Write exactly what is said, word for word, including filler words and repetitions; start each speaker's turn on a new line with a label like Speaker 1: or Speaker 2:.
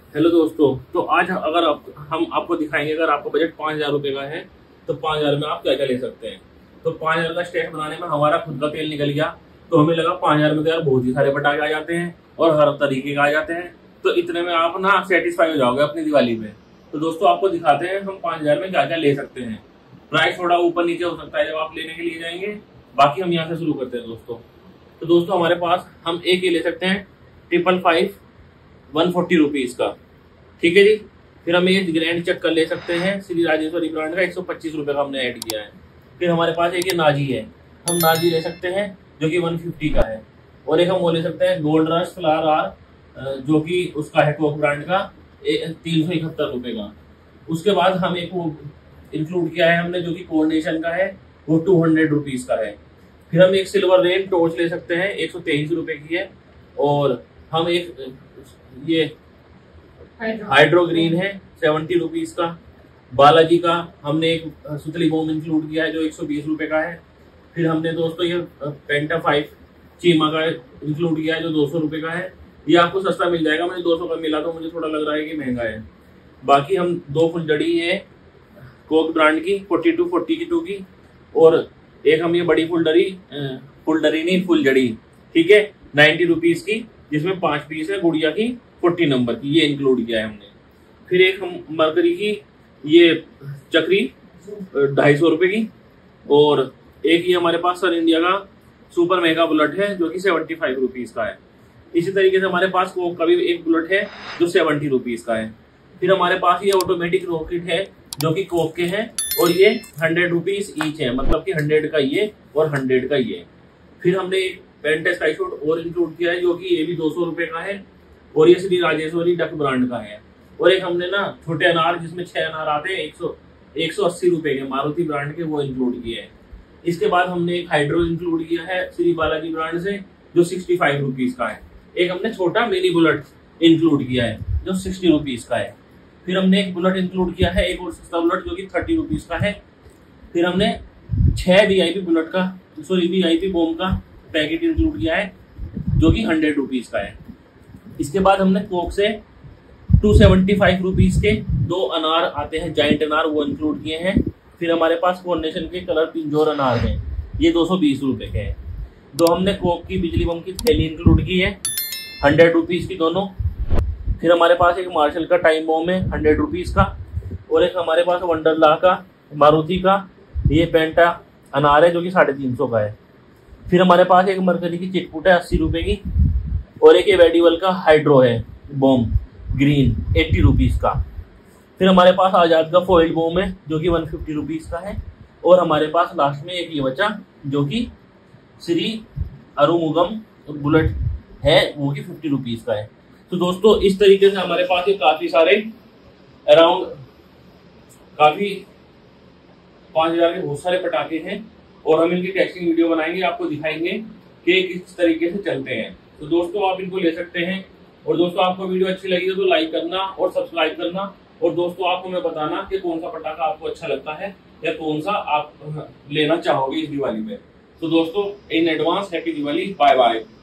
Speaker 1: Hello दोस्तों, तो आज अगर आप, हम आपको दिखाएंगे अगर आपका बजट पाँच हजार रुपये का है तो पाँच हजार में आप क्या क्या ले सकते हैं। तो पाँच हजार का स्टैक बनाने में हमारा खुद का तेल निकल गया, तो हमें लगा पाँच हजार में तो यार बहुत ही सारे पटाखे आ जाते हैं और हर तरीके का आ जाते हैं, तो इतने में आप ना सेटिस्फाई हो जाओगे अपनी दिवाली में। तो दोस्तों आपको दिखाते हैं हम पाँच हजार में क्या क्या ले सकते हैं। प्राइस थोड़ा ऊपर नीचे हो सकता है जब आप लेने के लिए जाएंगे, बाकी हम यहाँ से शुरू करते हैं दोस्तों। तो दोस्तों हमारे पास हम एक ये ले सकते हैं triple five one forty rupees का, ठीक है जी। फिर हम ये ग्रैंड चक्कर ले सकते हैं श्री राजेश्वरी ब्रांड का, एक सौ पच्चीस रुपए का हमने ऐड किया है। फिर हमारे पास एक ये नाजी है, हम नाजी ले सकते हैं जो कि एक सौ पचास का है। और एक हम वो ले सकते हैं गोल्ड रश फ्लावर आर जो कि उसका है कोक ब्रांड का, तीन सौ इकहत्तर रुपए का। उसके बाद हम एक वो इंक्लूड किया है हमने जो कि कोऑर्डिनेशन का है, वो टू हंड्रेड रुपीज का है। फिर हम एक सिल्वर रेन टॉर्च ले सकते हैं, एक सौ तेईस रुपए की है। और हम एक ये हाइड्रो ग्रीन है सेवेंटी रुपीज का। बालाजी का हमने एक सुतली बोम इंक्लूड किया है जो एक सौ बीस रुपए का है। फिर हमने दोस्तों ये पेंटा फाइव चीमा का इंक्लूड किया है जो दो सौ रुपए का है। ये आपको सस्ता मिल जाएगा, मुझे दो सौ का मिला तो मुझे थोड़ा लग रहा है कि महंगा है। बाकी हम दो फुलझड़ी है कोक ब्रांड की फोर्टी टू फोर्टी की टू की, और एक हम ये बड़ी फुलझड़ी फुलझड़ी नहीं फुलझड़ी, ठीक है, नाइन्टी रुपीज की, जिसमें पांच पीस है गुड़िया की फोर्टी नंबर की, ये इंक्लूड किया है हमने। फिर एक हम मरकरी की ये चक्री ढाई सौ रुपए की, और एक ये हमारे पास सर इंडिया का सुपर मेगा बुलेट है जो कि सेवेंटी फाइव रुपीज का है। इसी तरीके से हमारे पास कोक का भी एक बुलेट है जो सेवेंटी रुपीज का है। फिर हमारे पास ये ऑटोमेटिक रॉकेट है जो कि कोक के हैं, और ये हंड्रेड रुपीज ईच है, मतलब कि हंड्रेड का ये और हंड्रेड का ये। फिर हमने एक पेंटा स्काई शॉट और इंक्लूड किया है जो कि ये भी दो सौ रुपए का है, और ये श्री राजेश्वरी डक ब्रांड का है। और एक हमने ना छोटे अनार जिसमें छह अनार आते हैं एक सौ एक सौ अस्सी रुपए के मारुति ब्रांड के, वो इंक्लूड किए हैं। इसके बाद हमने एक हाइड्रो इंक्लूड किया है श्री बालाजी ब्रांड से जो सिक्सटी फाइव रुपीज का है। एक हमने छोटा मिनी बुलेट इंक्लूड किया है जो सिक्सटी रुपीज का है। फिर हमने एक बुलेट इंक्लूड किया है, एक और सस्ता बुलेट जो कि थर्टी रुपीज का है। फिर हमने छह वीआईपी बुलेट का सॉरी वीआईपी बोम का पैकेट इंक्लूड किया है जो कि हंड्रेड रुपीज का है। इसके बाद हमने कोक से टू सेवेंटी फाइव रुपीज के दो अनार आते हैं जाइंट अनार, वो इंक्लूड किए हैं। फिर हमारे पास कोऑर्डिनेशन के कलर पिंजोर अनार हैं, ये दो सौ बीस रुपए के हैं। दो हमने कोक की बिजली बम की थैली इंक्लूड की है हंड्रेड रुपीज की दोनों। फिर हमारे पास एक मार्शल का टाइम बॉम है हंड्रेड रुपीज का, और एक हमारे पास वंडरला का मारुति का ये पेंटा अनार है जो कि साढ़े तीन सौ का है। फिर हमारे पास एक मरकरी की चिटपुट है अस्सी रुपए की, और एक वेडिवल का हाइड्रो है बॉम ग्रीन एट्टी रुपीज का। फिर हमारे पास आजाद का फॉइल बॉम है जो कि वन फिफ्टी रुपीज का है। और हमारे पास लास्ट में एक ये बचा जो कि श्री अरुमुगम बुलेट है वो कि फिफ्टी रुपीज का है। तो दोस्तों इस तरीके से हमारे पास ये काफी सारे अराउंड काफी पांच हजार के बहुत सारे पटाखे हैं, और हम इनकी टेस्टिंग वीडियो बनाएंगे, आपको दिखाएंगे कि किस तरीके से चलते हैं। तो दोस्तों आप इनको ले सकते हैं। और दोस्तों आपको वीडियो अच्छी लगी हो तो लाइक करना और सब्सक्राइब करना, और दोस्तों आपको मैं बताना कि कौन सा पटाखा आपको अच्छा लगता है या कौन सा आप लेना चाहोगे इस दिवाली में। तो दोस्तों in advance happy Diwali, bye bye.